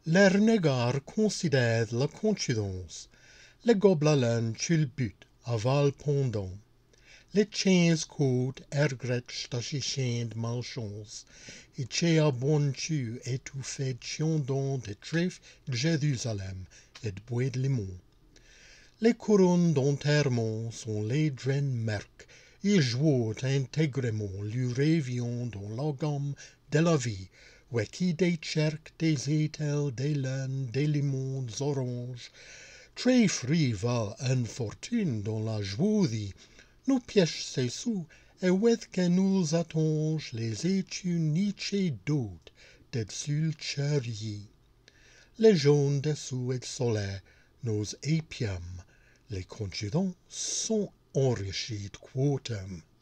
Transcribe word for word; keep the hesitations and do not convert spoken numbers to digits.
Les renégats considèrent la contchuthence, les gobelins culbutent à val pendant, les chiens côtes regrettent tachichin de malchance, et chez abontu étouffé tiondant des trèfles de Jérusalem et de bois de limon. Les couronnes d'enterrement sont les draines merques, et jouent intégralement le réveillon dans la gamme de la vie, où qui des tcherques, des étels, des laines, des limons, des oranges, très fruits va une fortune dans la joie, nous pièche ses sous, et où que nous attonge les études niché d'autres, des sul Jèrriais. Les jaunes dessous et soleil, nos épiums, les contchuthents sont enrichis de quotum.